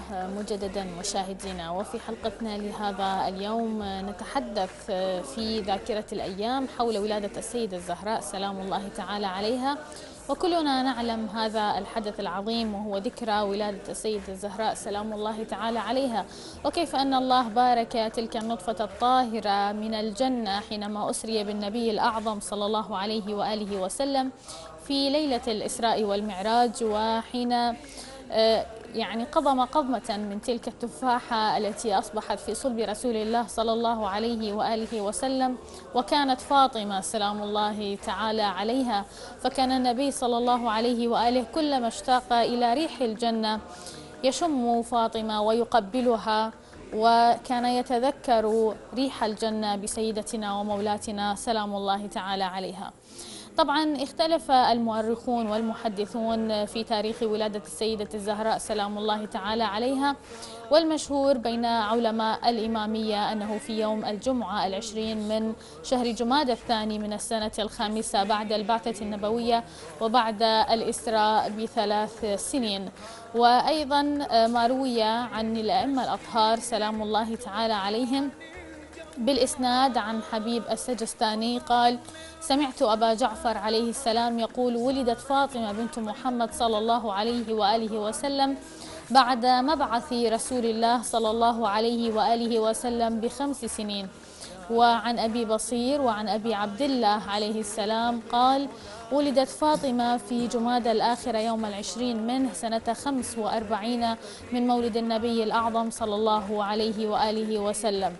مجددا مشاهدينا، وفي حلقتنا لهذا اليوم نتحدث في ذاكرة الأيام حول ولادة السيدة الزهراء سلام الله تعالى عليها. وكلنا نعلم هذا الحدث العظيم وهو ذكرى ولادة السيدة الزهراء سلام الله تعالى عليها، وكيف أن الله بارك تلك النطفة الطاهرة من الجنة حينما أسري بالنبي الأعظم صلى الله عليه وآله وسلم في ليلة الإسراء والمعراج، وحين قضم قضمة من تلك التفاحة التي أصبحت في صلب رسول الله صلى الله عليه وآله وسلم، وكانت فاطمة سلام الله تعالى عليها. فكان النبي صلى الله عليه وآله كلما اشتاق إلى ريح الجنة يشم فاطمة ويقبلها، وكان يتذكر ريح الجنة بسيدتنا ومولاتنا سلام الله تعالى عليها. طبعا اختلف المؤرخون والمحدثون في تاريخ ولادة السيدة الزهراء سلام الله تعالى عليها، والمشهور بين علماء الإمامية أنه في يوم الجمعة 20 من شهر جمادى الثاني من السنة الخامسة بعد البعثة النبوية وبعد الإسراء ب3 سنين. وأيضا ما روي عن الأئمة الأطهار سلام الله تعالى عليهم بالإسناد عن حبيب السجستاني قال: سمعت أبا جعفر عليه السلام يقول: ولدت فاطمة بنت محمد صلى الله عليه وآله وسلم بعد مبعث رسول الله صلى الله عليه وآله وسلم ب5 سنين. وعن أبي بصير وعن أبي عبد الله عليه السلام قال: ولدت فاطمة في جمادى الآخرة يوم 20 منه سنة 45 من مولد النبي الأعظم صلى الله عليه وآله وسلم.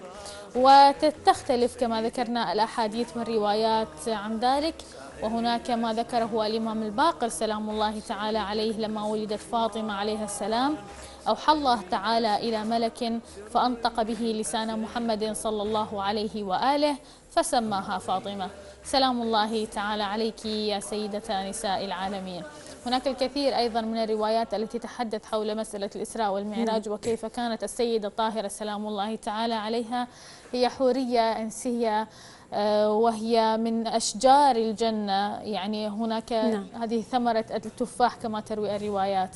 وتختلف كما ذكرنا الأحاديث والروايات عن ذلك، وهناك ما ذكره الإمام الباقر سلام الله تعالى عليه لما ولدت فاطمة عليها السلام: أوحى الله تعالى إلى ملك فأنطق به لسان محمد صلى الله عليه وآله فسماها فاطمة. سلام الله تعالى عليك يا سيدة نساء العالمين. هناك الكثير أيضا من الروايات التي تتحدث حول مسألة الإسراء والمعراج، وكيف كانت السيدة الطاهرة سلام الله تعالى عليها هي حورية إنسية، وهي من أشجار الجنة. يعني هناك هذه ثمرة التفاح كما تروي الروايات.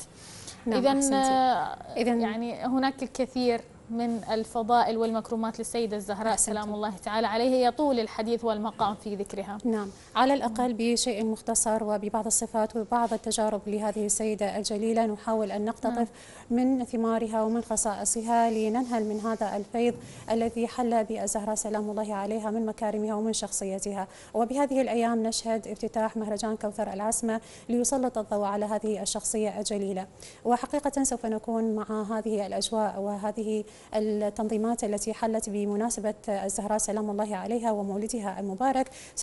إذن يعني هناك الكثير من الفضائل والمكرمات للسيدة الزهراء سلام الله تعالى عليها يطول الحديث والمقام في ذكرها. نعم، على الأقل بشيء مختصر وببعض الصفات وبعض التجارب لهذه السيدة الجليلة نحاول أن نقتطف من ثمارها ومن خصائصها لننهل من هذا الفيض الذي حل بالزهراء سلام الله عليها من مكارمها ومن شخصيتها. وبهذه الأيام نشهد افتتاح مهرجان كوثر العسمة ليسلط الضوء على هذه الشخصية الجليلة. وحقيقة سوف نكون مع هذه الأجواء وهذه التنظيمات التي حلت بمناسبة الزهراء سلام الله عليها ومولدها المبارك.